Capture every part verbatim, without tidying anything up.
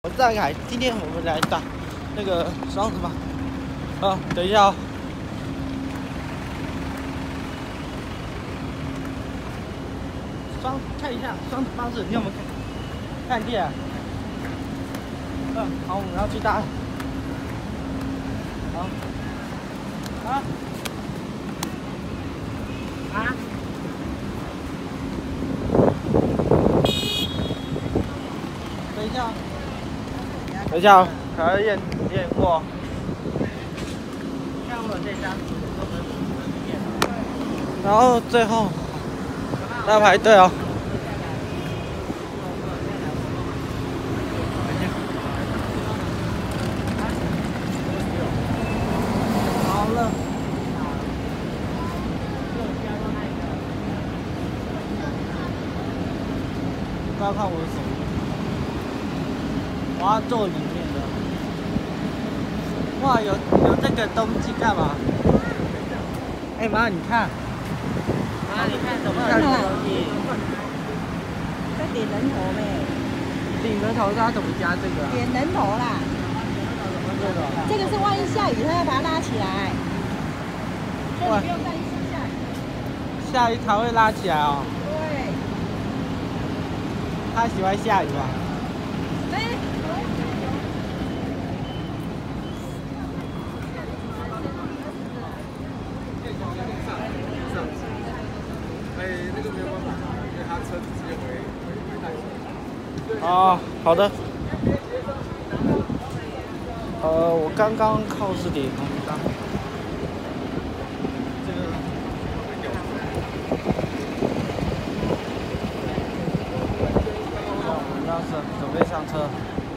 我是大凯，今天我们来打那个双子吧。啊，等一下哦。双看一下双子巴士，你有没有看？看见？嗯，好，我们要去搭。好。啊？啊？等一下。等一下，还要验验过。看我这张，然后最后要排队哦。好了。不要看我的手机。我要坐里面的。哇，有有这个东西干嘛？哎、欸、妈，你看。妈，你看怎么看这个东西？ 在点人头呗。 顶人头，它怎么加这个、啊？ 点人头啦。 这个。 这个是万一下雨，它要把它拉起来。所以你不用担心下雨。 下雨它会拉起来哦。 对。 他喜欢下雨吧？ 哎。 哎，那个没有办法，因为他车子直接回回回淡水。 哦，好的。呃，我刚刚靠是点红单。这个。我们要准准备上车。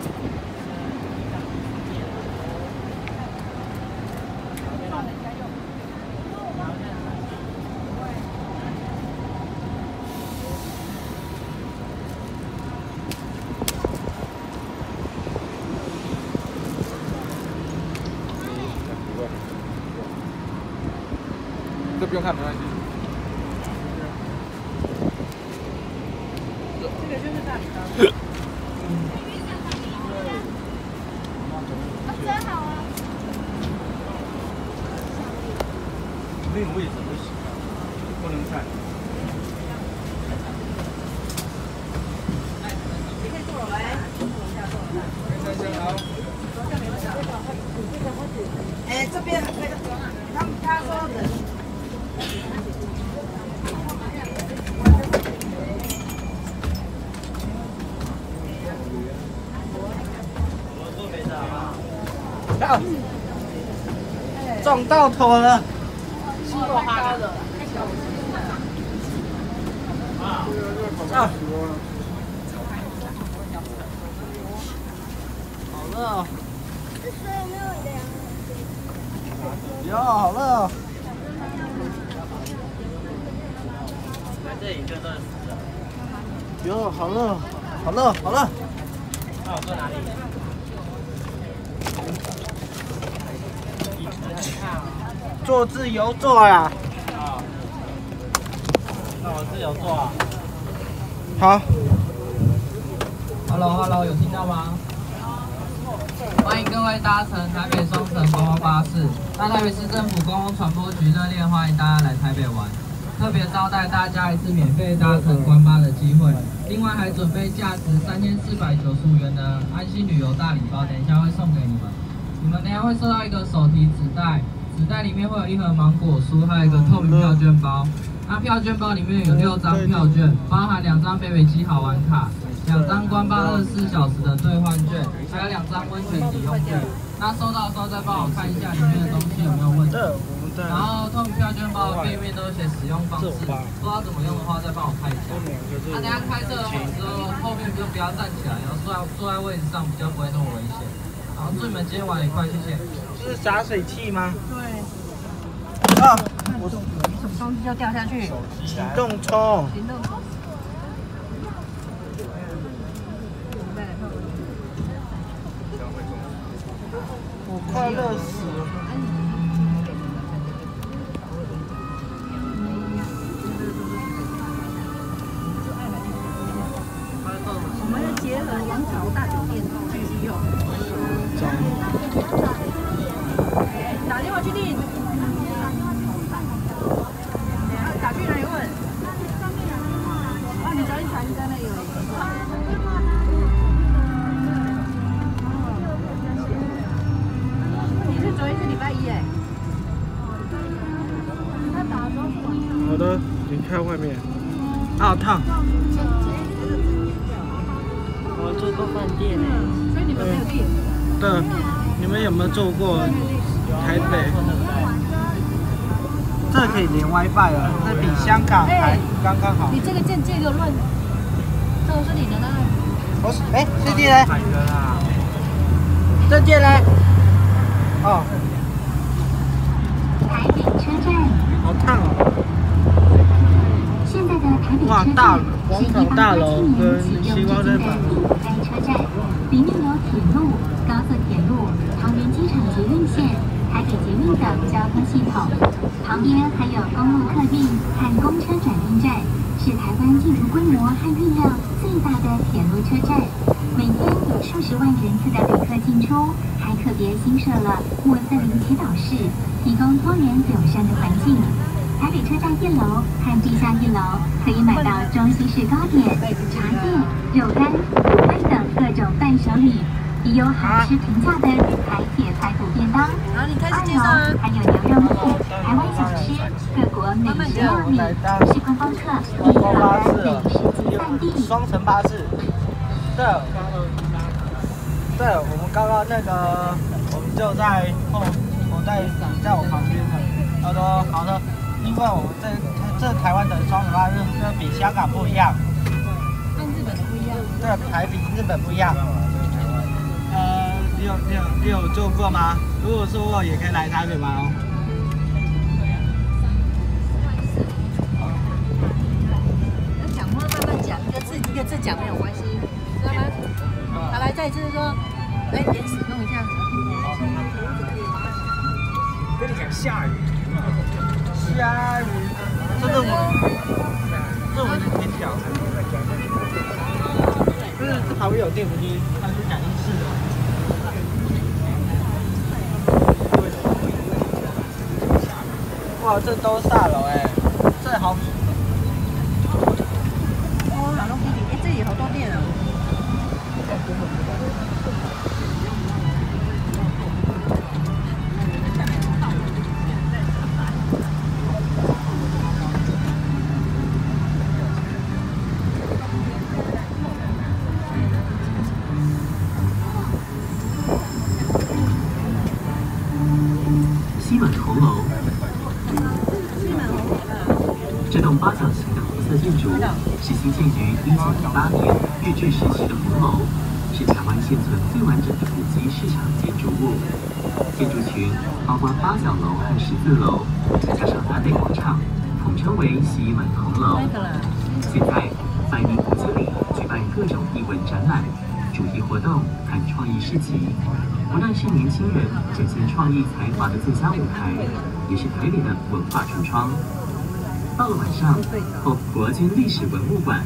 这不用看，没关系。 这个就是大礼包。真好啊！ 没有位置不行，不能看。 你可以坐了来，坐一下，坐一下。 先生好。 哎，这边那个，他们他说的。 啊！撞到头了。 吃过哈的。 啊！ 啊！好热哦。 这水有没有凉？ 有，好热哦。 在这里就热死了。 有，好热，好热，好热。 那我坐哪里？ 坐自由座呀。 啊。那我自由坐啊。 好。 Hello Hello， 有听到吗？欢迎各位搭乘台北双层观光巴士。那台北市政府公共传播局热烈欢迎大家来台北玩，特别招待大家一次免费搭乘观巴的机会。另外还准备价值三千四百九十五元的安心旅游大礼包，等一下会送给你们。你们等一下会收到一个手提纸袋，纸袋里面会有一盒芒果酥，还有一个透明票券包。那票券包里面有六张票券，包含两张北北基好玩卡。两张观巴二十四小时的兑换券，还有两张温泉抵用券。那收到的时候再帮我看一下里面的东西有没有问题。然后透明票券包的背面都有写使用方式，不知道怎么用的话再帮我看一下。那等下开车的时候，后面就不要站起来，然后坐在坐在位置上，比较不会那么危险。然后祝你们今天玩愉快，谢谢。 这是洒水器吗？ 对。 啊！ 我什么东西就掉下去？ 行动充。 行动充。 我快乐死了。 我们要结合王朝大酒店继续用。 看外面，好烫。我住过饭店呢， 所以你们没有电？ 对，你们有没有坐过台北？这可以连 WiFi 了，这比香港还刚刚好。 你这个键键就乱，这个是你的呢？ 我是哎，这件呢？这件呢？哦。 台北车站。 好烫哦！ 现在的台北哇， 车大站广场大楼跟星光灯板。 第五代车站，里面有铁路、高速铁路、桃园机场捷运线、台北捷运等交通系统。旁边还有公路客运和公车转运站，是台湾建筑规模和运量最大的铁路车站。每天有数十万人次的旅客进出，还特别新设了莫斯林祈祷室，提供多元友善的环境。台北车站一楼和地下一楼可以买到中西式糕点、茶叶、肉干、卤味等各种伴手礼，也有好吃平价的台铁排骨便当。 然后你开始介绍二啊。 楼还有牛肉面、台湾小吃、各国美食料理，是观光客第一好的美食集散地。 双层巴士。对，对，我们刚刚那个，我们就在后，我在你在我旁边的，他说好的，因为我们这这台湾的双层巴士跟比香港不一样， 跟日本的不一样。 对，还比日本不一样。呃，你有你有你有坐过吗？如果说过，也可以来台北玩哦。 那讲话慢慢讲，一个字一个字讲没有关系，知道吗？好，来再一次说，来延时弄一下。 跟你讲下雨， 下雨，这个我，这我就挺屌的。就是这旁边有电扶梯，它是感应式的。哇，这都大楼哎，这好。 哦，老龙弟弟，哎，这里好多店啊。 西门红楼，这栋八角形的红色建筑是新建于一九一八年日治时期的红楼，是台湾现存最完整的古迹市场建筑物。建筑群包括八角楼和十字楼，加上南北广场，统称为西门红楼。现在，百名古迹里举办各种艺文展览、主题活动和创意市集。不但是年轻人展现创意才华的最佳舞台，也是台北的文化橱窗。到了晚上，后国军历史文物馆，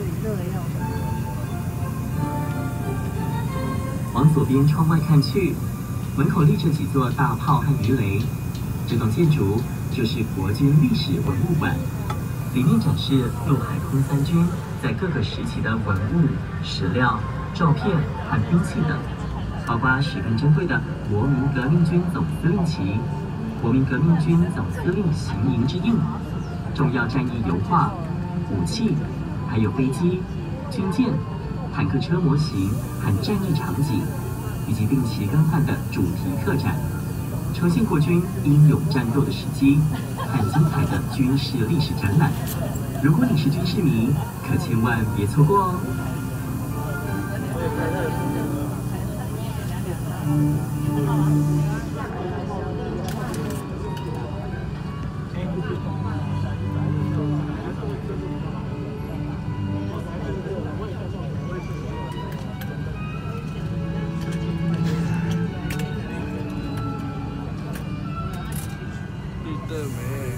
往左边窗外看去，门口立着几座大炮和鱼雷。这栋建筑就是国军历史文物馆，里面展示陆海空三军在各个时期的文物、史料、照片和兵器等。包括十分珍贵的国民革命军总司令旗、国民革命军总司令行营之印、重要战役油画、武器，还有飞机、军舰、坦克车模型和战役场景，以及定期更换的主题特展，呈现国军英勇战斗的时机和精彩的军事历史展览。如果你是军事迷，可千万别错过哦！ 你的美。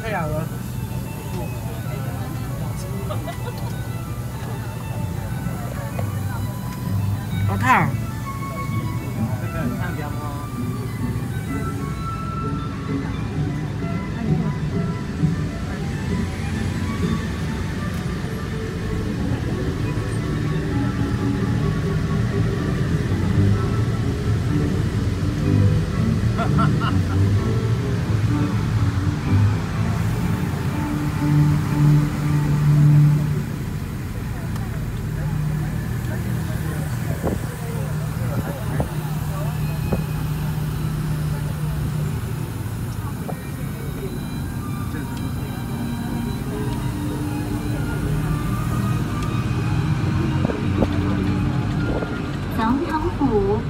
太阳了。好烫。 这个看标吗？哈哈哈哈。 总统府。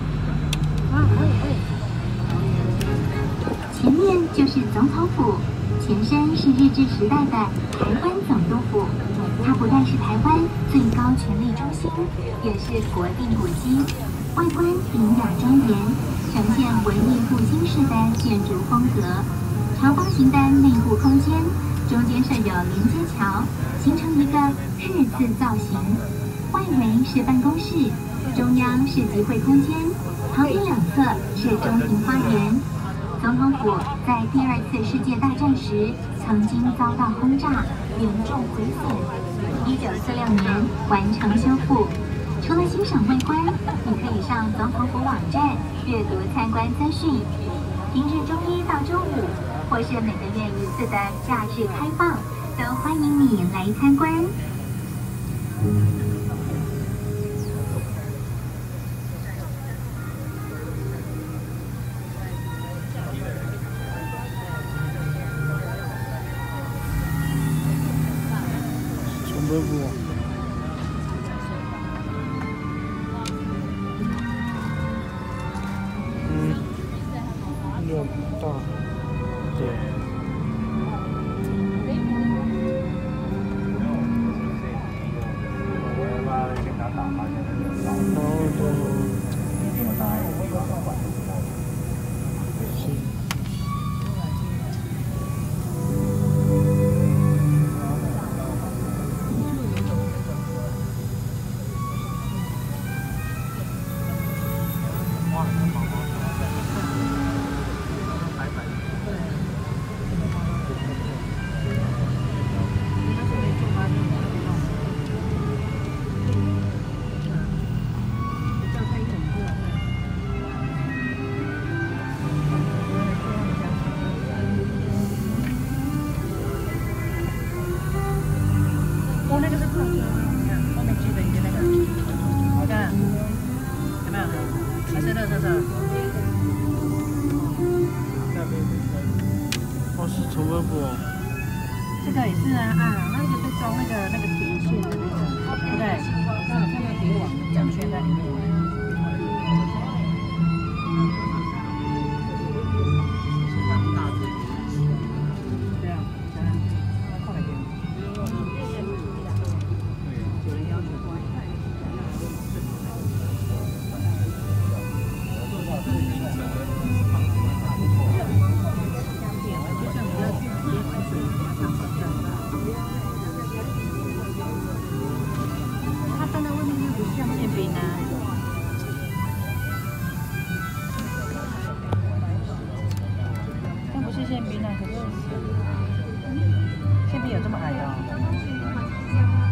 前面就是总统府，前身是日治时代的台湾总督府。它不但是台湾最高权力中心，也是国定古迹。外观典雅庄严，呈现文艺复兴式的建筑风格。长方形的内部空间，中间设有连接桥，形成一个日字造型。外围是办公室，中央是集会空间，旁边两侧是中庭花园。总统府在第二次世界大战时曾经遭到轰炸，严重毁损。一九四六年完成修复。除了欣赏外观，你可以上总统府网站阅读参观资讯。平日周一到周五，或是每个月一次的假日开放，都欢迎你来参观。 重播部。嗯，有大，对。 哦，那个是空的，你看后面举的一个那个，你看有没有？还是热热的。 哦，是重播部。 这个也是啊啊，那个是装那个那个铁线的那个，对不对？那有看到铁网奖圈在里面。对啊，想想，靠哪边？有人要求。它放在外面又不像馅饼啊。那不是馅饼啊，可是馅饼有这么矮哦。